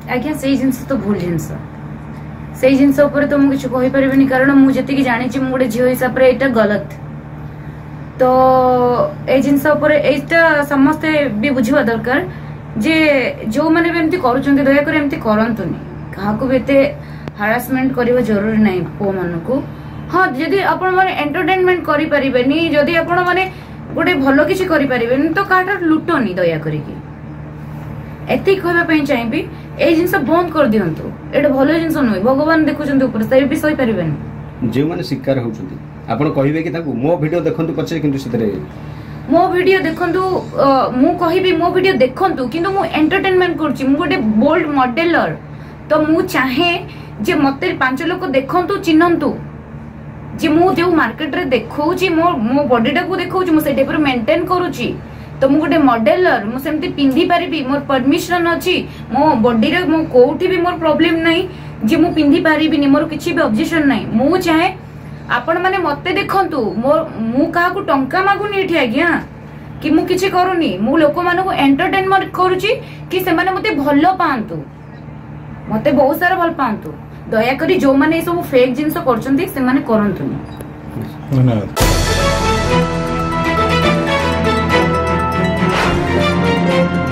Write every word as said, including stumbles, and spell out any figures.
आज्ञा से जिनस तो भूल जिनस से जिनस ऊपर तो मुझे कहि परिबेनी कारण मु जति की जानि छि मु गोटे झियो हिसाब रे एटा गलत तो ए जिनस ऊपर एटा समस्त भी बुझिबा दरकार जे जो माने भी एमती करूछन्ते दया कर एमती करंतुनी कहा को बेते हरासमेंट करिवा जरूरी नै पो मन को हां जदी आपण माने एंटरटेनमेंट करि परिबेनी जदी आपण माने गोटे भलो किछि करि परिबेनी तो काटा लुटोनी दया करिकी एति कहबा पई चाहिबी ए जिंस बंद कर दियंतु एटा भलो जिंस नय भगवान देखुचंती ऊपर से भी सही परिबेनी जे माने शिकार होउचंती आपण कहिबे कि ताकू मो वीडियो देखंतु पछे किंतु सितरे मो वीडियो देखंतु मु कहिबी मो वीडियो देखंतु किंतु मु एंटरटेनमेंट करछि मु गोटे बोल्ड मॉडलर तो मु चाहे जे मते पांच लोक देखंतु चिन्हंतु जे मु जो मार्केट रे देखौछि मो मो बॉडी टा को देखौछि मु से टाइप मेंटेन करूछि तो मु गोटे मॉडलर मु सेमती पिंदी पारिबी मोर परमिशन अछि मो बॉडी रे मो कोठी भी मोर प्रॉब्लम नै जे मु पिंदी पारिबी नि मोर किछि भी ऑब्जेक्शन नै मु चाहे आपण माने मते देखंतु मो मु काहा को टंका मागुनी एठी आज्ञा कि मु किछि करूनी मु लोक माने को एंटरटेनमेंट करूछि कि से माने मते भलो पांतु मते बहुत सारा भल पांतु दया करी जो माने सब फेक जिंस करछंती से माने करंतु धन्यवाद।